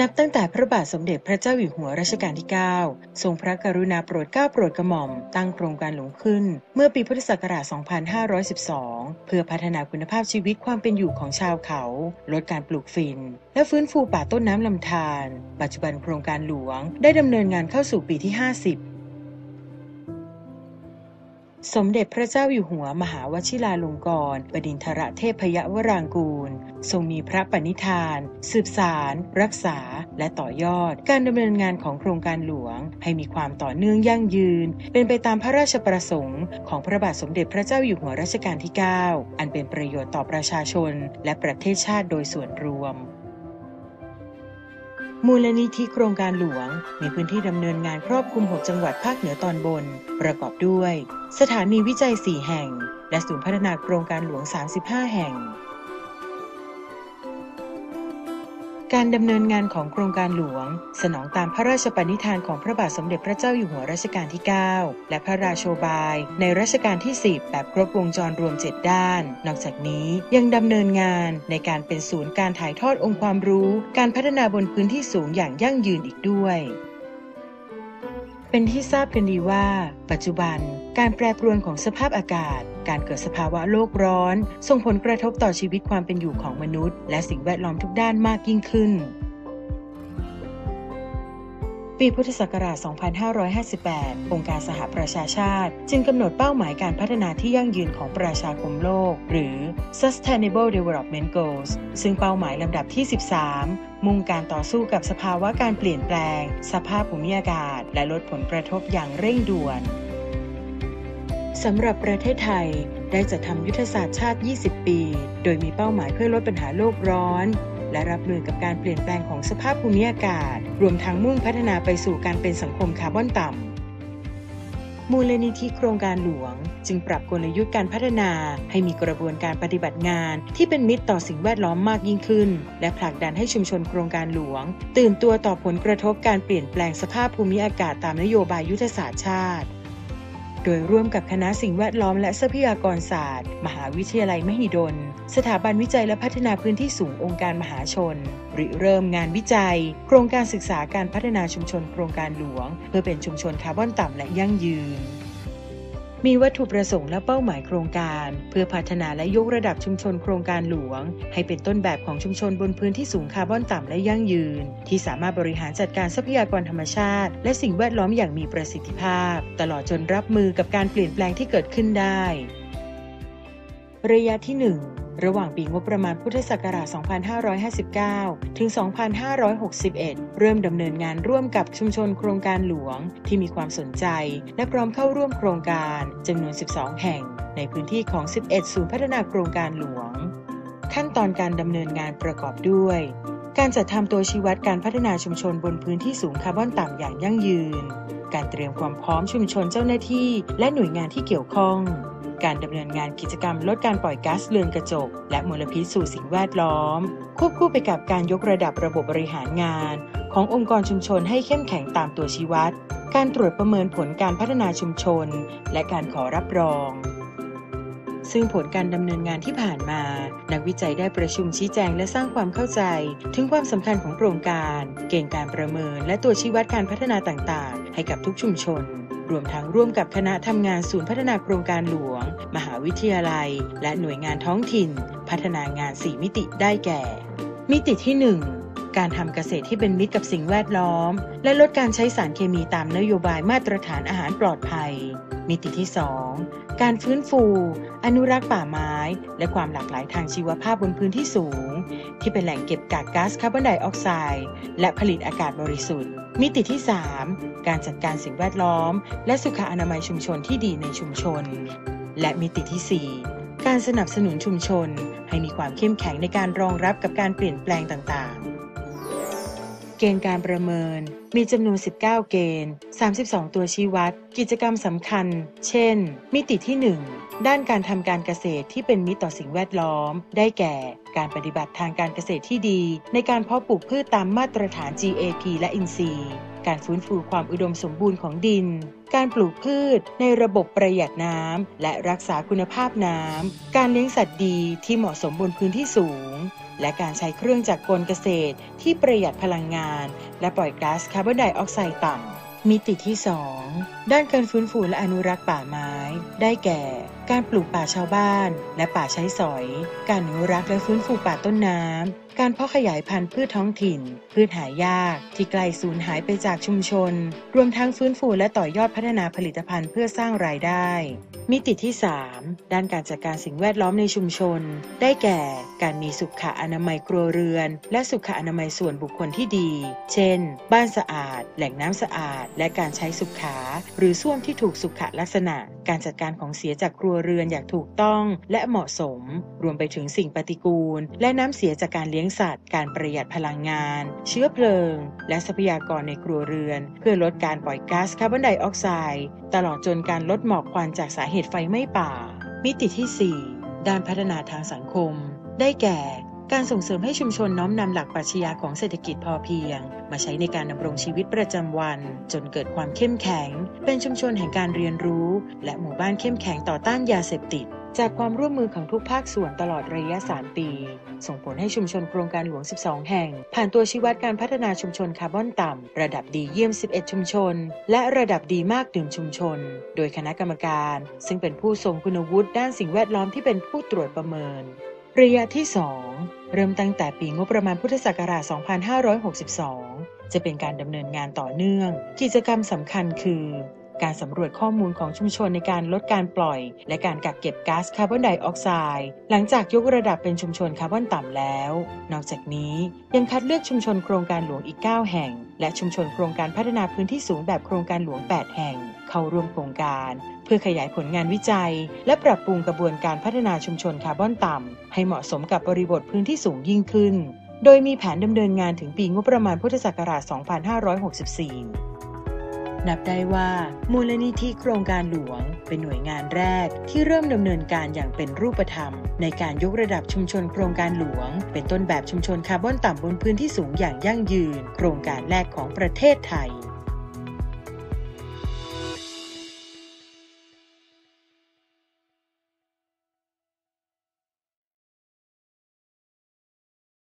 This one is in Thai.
นับตั้งแต่พระบาทสมเด็จพระเจ้าอยู่หัวรัชกาลที่ 9 ทรงพระกรุณาโปรดเกล้าโปรดกระหม่อมตั้งโครงการหลวงขึ้นเมื่อปีพุทธศักราช 2512 เพื่อพัฒนาคุณภาพชีวิตความเป็นอยู่ของชาวเขาลดการปลูกฝิ่นและฟื้นฟูป่าต้นน้ำลำธารปัจจุบันโครงการหลวงได้ดำเนินงานเข้าสู่ปีที่ 50สมเด็จพระเจ้าอยู่หัวมหาวชิราลงกรณ์บดินทรเทพยวรางกูลทรงมีพระปณิธานสืบสานรักษาและต่อยอดการดำเนินงานของโครงการหลวงให้มีความต่อเนื่องยั่งยืนเป็นไปตามพระราชประสงค์ของพระบาทสมเด็จพระเจ้าอยู่หัวรัชกาลที่ 9 อันเป็นประโยชน์ต่อประชาชนและประเทศชาติโดยส่วนรวมมูลนิธิโครงการหลวงมีพื้นที่ดำเนินงานครอบคลุม 6 จังหวัดภาคเหนือตอนบนประกอบด้วยสถานีวิจัย 4 แห่งและศูนย์พัฒนาโครงการหลวง 35 แห่งการดำเนินงานของโครงการหลวงสนองตามพระราชปณิธานของพระบาทสมเด็จพระเจ้าอยู่หัวรัชกาลที่ 9 และพระราโชบายในรัชกาลที่ 10 แบบครบวงจรรวม 7 ด้านนอกจากนี้ยังดำเนินงานในการเป็นศูนย์การถ่ายทอดองค์ความรู้การพัฒนาบนพื้นที่สูงอย่างยั่งยืนอีกด้วยเป็นที่ทราบกันดีว่าปัจจุบันการแปรปรวนของสภาพอากาศการเกิดสภาวะโลกร้อนส่งผลกระทบต่อชีวิตความเป็นอยู่ของมนุษย์และสิ่งแวดล้อมทุกด้านมากยิ่งขึ้นปีพุทธศักราช 2558 องค์การสหประชาชาติจึงกำหนดเป้าหมายการพัฒนาที่ยั่งยืนของประชาคมโลกหรือ Sustainable Development Goals ซึ่งเป้าหมายลำดับที่ 13 มุ่งการต่อสู้กับสภาวะการเปลี่ยนแปลงสภาพภูมิอากาศและลดผลกระทบอย่างเร่งด่วนสำหรับประเทศไทยได้จัดทำยุทธศาสตร์ชาติ 20 ปี โดยมีเป้าหมายเพื่อลดปัญหาโลกร้อนและรับมือกับการเปลี่ยนแปลงของสภาพภูมิอากาศรวมทั้งมุ่งพัฒนาไปสู่การเป็นสังคมคาร์บอนต่ำมูลนิธิโครงการหลวงจึงปรับกลยุทธ์การพัฒนาให้มีกระบวนการปฏิบัติงานที่เป็นมิตรต่อสิ่งแวดล้อมมากยิ่งขึ้นและผลักดันให้ชุมชนโครงการหลวงตื่นตัวต่อผลกระทบการเปลี่ยนแปลงสภาพภูมิอากาศตามนโยบายยุทธศาสตร์ชาติโดยร่วมกับคณะสิ่งแวดล้อมและทรัพยากรศาสตร์มหาวิทยาลัยมหิดลสถาบันวิจัยและพัฒนาพื้นที่สูงองค์การมหาชนริเริ่มงานวิจัยโครงการศึกษาการพัฒนาชุมชนโครงการหลวงเพื่อเป็นชุมชนคาร์บอนต่ำและยั่งยืนมีวัตถุประสงค์และเป้าหมายโครงการเพื่อพัฒนาและยกระดับชุมชนโครงการหลวงให้เป็นต้นแบบของชุมชนบนพื้นที่สูงคาร์บอนต่ำและยั่งยืนที่สามารถบริหารจัดการทรัพยากรธรรมชาติและสิ่งแวดล้อมอย่างมีประสิทธิภาพตลอดจนรับมือกับการเปลี่ยนแปลงที่เกิดขึ้นได้ระยะที่ 1ระหว่างปีงบประมาณพุทธศักราช 2559 ถึง 2561 เริ่มดำเนินงานร่วมกับชุมชนโครงการหลวงที่มีความสนใจและพร้อมเข้าร่วมโครงการจำนวน 12 แห่งในพื้นที่ของ 11 ศูนย์พัฒนาโครงการหลวงขั้นตอนการดำเนินงานประกอบด้วยการจัดทำตัวชี้วัดการพัฒนาชุมชนบนพื้นที่สูงคาร์บอนต่ำอย่างยั่งยืนการเตรียมความพร้อมชุมชนเจ้าหน้าที่และหน่วยงานที่เกี่ยวข้องการดำเนินงานกิจกรรมลดการปล่อยก๊าซเรือนกระจกและมลพิษสู่สิ่งแวดล้อมควบคู่ไปกับการยกระดับระบบบริหารงานขององค์กรชุมชนให้เข้มแข็งตามตัวชี้วัดการตรวจประเมินผลการพัฒนาชุมชนและการขอรับรองซึ่งผลการดำเนินงานที่ผ่านมานักวิจัยได้ประชุมชี้แจงและสร้างความเข้าใจถึงความสำคัญของโครงการเกณฑ์การประเมินและตัวชี้วัดการพัฒนาต่างๆให้กับทุกชุมชนรวมทั้งร่วมกับคณะทำงานศูนย์พัฒนาโครงการหลวงมหาวิทยาลัยและหน่วยงานท้องถิ่นพัฒนางาน 4 มิติได้แก่มิติที่ 1 การทำเกษตรที่เป็นมิตรกับสิ่งแวดล้อมและลดการใช้สารเคมีตามนโยบายมาตรฐานอาหารปลอดภัยมิติที่ 2 การฟื้นฟูอนุรักษ์ป่าไม้และความหลากหลายทางชีวภาพบนพื้นที่สูงที่เป็นแหล่งเก็บกักก๊าซคาร์บอนไดออกไซด์และผลิตอากาศบริสุทธิ์มิติที่ 3 การจัดการสิ่งแวดล้อมและสุขอนามัยชุมชนที่ดีในชุมชนและมิติที่ 4 การสนับสนุนชุมชนให้มีความเข้มแข็งในการรองรับกับการเปลี่ยนแปลงต่างๆเกณฑ์การประเมินมีจำนวน 19 เกณฑ์ 32 ตัวชี้วัดกิจกรรมสำคัญเช่นมิติที่ 1 ด้านการทำการเกษตรที่เป็นมิตรต่อสิ่งแวดล้อมได้แก่การปฏิบัติทางการเกษตรที่ดีในการเพาะปลูกพืชตามมาตรฐาน GAP และอินทรีย์การฟื้นฟูความอุดมสมบูรณ์ของดินการปลูกพืชในระบบประหยัดน้ำและรักษาคุณภาพน้ำการเลี้ยงสัตว์ดีที่เหมาะสมบนพื้นที่สูงและการใช้เครื่องจักรกลเกษตรที่ประหยัดพลังงานและปล่อยก๊าซคาร์บอนไดออกไซด์ต่ำมิติที่ 2 ด้านการฟื้นฟูและอนุรักษ์ป่าไม้ได้แก่ การปลูกป่าชาวบ้านและป่าใช้สอยการอนุรักษ์และฟื้นฟูป่าต้นน้ำการเพาะขยายพันธุ์พืชท้องถิ่นพืชหายากที่ใกล้สูญหายไปจากชุมชนรวมทั้งฟื้นฟูและต่อยอดพัฒนาผลิตภัณฑ์เพื่อสร้างรายได้มิติที่ 3 ด้านการจัดการสิ่งแวดล้อมในชุมชนได้แก่ การมีสุขอนามัยครัวเรือนและสุขอนามัยส่วนบุคคลที่ดีเช่นบ้านสะอาดแหล่งน้ำสะอาดและการใช้สุขาหรือส้วมที่ถูกสุขลักษณะการจัดการของเสียจากครัวเรือนอย่างถูกต้องและเหมาะสมรวมไปถึงสิ่งปฏิกูลและน้ำเสียจากการเลี้ยงสัตว์การประหยัดพลังงานเชื้อเพลิงและทรัพยากรในครัวเรือนเพื่อลดการปล่อยก๊าซคาร์บอนไดออกไซด์ตลอดจนการลดหมอกควันจากสาเหตุไฟไหม้ป่ามิติที่ 4 ด้านพัฒนาทางสังคมได้แก่การส่งเสริมให้ชุมชนน้อมนำหลักปรัชญาของเศรษฐกิจพอเพียงมาใช้ในการดำรงชีวิตประจำวันจนเกิดความเข้มแข็งเป็นชุมชนแห่งการเรียนรู้และหมู่บ้านเข้มแข็งต่อต้านยาเสพติดจากความร่วมมือของทุกภาคส่วนตลอดระยะ 3 ปีส่งผลให้ชุมชนโครงการหลวง 12 แห่งผ่านตัวชี้วัดการพัฒนาชุมชนคาร์บอนต่ำระดับดีเยี่ยม 11 ชุมชนและระดับดีมาก 1 ชุมชนโดยคณะกรรมการซึ่งเป็นผู้ทรงคุณวุฒิด้านสิ่งแวดล้อมที่เป็นผู้ตรวจประเมินระยะที่ 2 เริ่มตั้งแต่ปีงบประมาณพุทธศักราช 2562 จะเป็นการดำเนินงานต่อเนื่องกิจกรรมสำคัญคือการสำรวจข้อมูลของชุมชนในการลดการปล่อยและการกักเก็บก๊าซคาร์บอนไดออกไซด์หลังจากยกระดับเป็นชุมชนคาร์บอนต่ำแล้วนอกจากนี้ยังคัดเลือกชุมชนโครงการหลวงอีก 9 แห่งและชุมชนโครงการพัฒนาพื้นที่สูงแบบโครงการหลวง 8 แห่งเข้าร่วมโครงการเพื่อขยายผลงานวิจัยและปรับปรุงกระบวนการพัฒนาชุมชนคาร์บอนต่ำให้เหมาะสมกับบริบทพื้นที่สูงยิ่งขึ้นโดยมีแผนดำเนินงานถึงปีงบประมาณพุทธศักราช 2564 นับได้ว่ามูลนิธิโครงการหลวงเป็นหน่วยงานแรกที่เริ่มดำเนินการอย่างเป็นรูปธรรมในการยกระดับชุมชนโครงการหลวงเป็นต้นแบบชุมชนคาร์บอนต่ำบนพื้นที่สูงอย่างยั่งยืนโครงการแรกของประเทศไทย